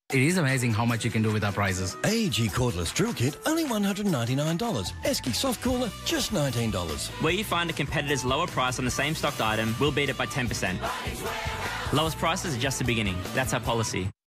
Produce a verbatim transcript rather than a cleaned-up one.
It is amazing how much you can do with our prices. A E G Cordless drill kit, only one hundred ninety-nine dollars. Esky soft cooler, just nineteen dollars. Where you find a competitor's lower price on the same stocked item, we'll beat it by ten percent. Lowest prices are just the beginning. That's our policy.